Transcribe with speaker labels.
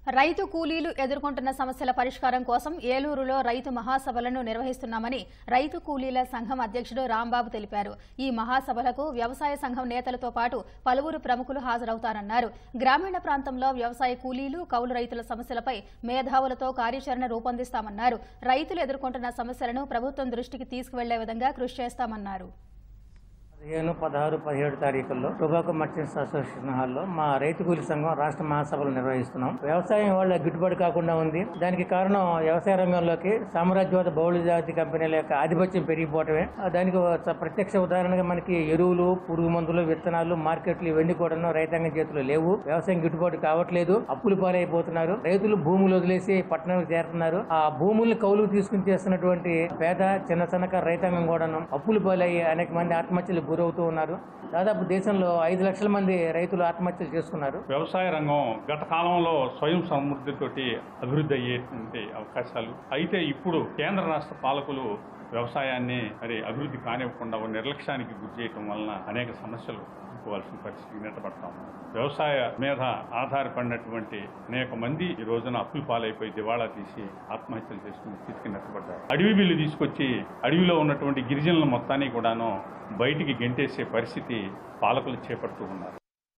Speaker 1: రైతు కూలీలు ఎదుర్కొంటున్న సమస్యల పరిష్కారం కోసం ఏలూరులో రైతు మహాసభలను నిర్వహిస్తున్నామని రైతు కూలీల సంఘం అధ్యక్షుడు రాంబాబు తెలిపారు. ఈ మహాసభలకు వ్యవసాయ సంఘం నేతలతో పాటు పలువురు ప్రముఖులు హాజరవుతారన్నారు. గ్రామీణ ప్రాంతంలో వ్యవసాయ కూలీలు, కౌలు రైతుల సమస్యలపై మేధావులతో కార్యాచరణ రూపొందిస్తామన్నారు. రైతులు ఎదుర్కొంటున్న సమస్యలను ప్రభుత్వం దృష్టికి తీసుకువెళ్లే విధంగా కృషి చేస్తామన్నారు.
Speaker 2: 15, 16, 17 తారీఖుల్లో టొబాకో మర్చెంట్స్ అసోసియేషన్ హాల్లో మా రైతు కూలీ సంఘం రాష్ట్ర మహాసభలు నిర్వహిస్తున్నాం. వ్యవసాయం వాళ్ళ గిట్టుబాటు కాకుండా ఉంది. దానికి కారణం వ్యవసాయ రంగంలోకి సామ్రాజ్యవాద బహుళజాతి కంపెనీల యొక్క ఆధిపత్యం పెరిగిపోవటమే. దానికి ప్రత్యక్ష ఉదాహరణగా మనకి ఎరువులు, పురుగు మందులు, విత్తనాలు, మార్కెట్లు ఇవన్నీ కూడా రైతాంగం చేతిలో లేవు. వ్యవసాయం గిట్టుబాటు కావట్లేదు. అప్పులు పాలైపోతున్నారు. రైతులు భూములు వదిలేసి పట్టణాలకు చేరుతున్నారు. ఆ భూముల్ని కౌలుకు తీసుకుని చేస్తున్నటువంటి పేద చిన్న సన్నకారు రైతాంగం కూడాను అప్పులు పాలయ్యి అనేక మంది ఆత్మహత్యలు గురవుతూ ఉన్నారు. దాదాపు దేశంలో 5 లక్షల మంది రైతులు ఆత్మహత్యలు చేసుకున్నారు.
Speaker 3: వ్యవసాయ రంగం గత కాలంలో స్వయం సమృద్ధితోటి అభివృద్ధి అయ్యేటువంటి అవకాశాలు అయితే ఇప్పుడు కేంద్ర రాష్ట్ర పాలకులు వ్యవసాయాన్ని అభివృద్ధి కానివ్వకుండా నిర్లక్ష్యానికి గురి చేయటం వలన అనేక సమస్యలు ఎదుర్కోవాల్సిన పరిస్థితికి నెట్టబడతాం. వ్యవసాయ మీద ఆధారపడినటువంటి అనేక మంది ఈ రోజున అప్పులు పాలైపోయి దివాళా తీసి ఆత్మహత్యలు చేసుకుని స్థితికి నెట్టబడ్డారు. అడవి బిల్లు తీసుకొచ్చి అడవిలో ఉన్నటువంటి గిరిజనుల మొత్తాన్ని కూడాను బయటికి గెంటేసే పరిస్థితి పాలకులు చేపడుతూ ఉన్నారు.